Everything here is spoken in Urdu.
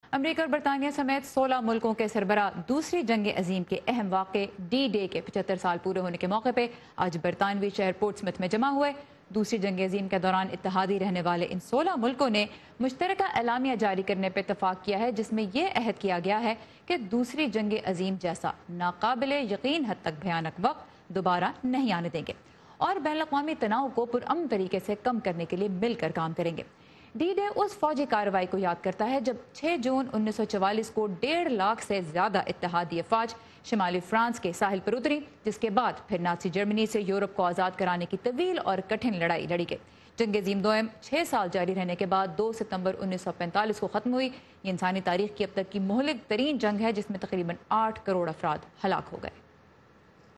امریکہ اور برطانیہ سمیت 16 ملکوں کے سربراہ دوسری جنگ عظیم کے اہم واقعے ڈی ڈے کے 75 سال پورے ہونے کے موقع پہ آج برطانوی شہر پورٹ سمتھ میں جمع ہوئے۔ دوسری جنگ عظیم کے دوران اتحادی رہنے والے ان 16 ملکوں نے مشترکہ اعلامیہ جاری کرنے پر اتفاق کیا ہے، جس میں یہ عہد کیا گیا ہے کہ دوسری جنگ عظیم جیسا ناقابل یقین حد تک بھیانک وقت دوبارہ نہیں آنے دیں گے اور بین الاقوامی تناؤ کو پرامن طریقے سے کم کرنے کے لیے مل کر کام کریں گے۔ ڈی ڈے اس فوجی کارروائی کو یاد کرتا ہے جب 6 جون 1944 کو 1.5 لاکھ سے زیادہ اتحادی افواج شمالی فرانس کے ساحل پر اتری، جس کے بعد پھر نازی جرمنی سے یورپ کو آزاد کرانے کی طویل اور کٹھن لڑائی لڑی گئی۔ جنگ عظیم دوئم 6 سال جاری رہنے کے بعد 2 ستمبر 1945 کو ختم ہوئی۔ یہ انسانی تاریخ کی اب تک کی مہلک ترین جنگ ہے، جس میں تقریباً 8 کروڑ افراد ہلاک ہو گئے۔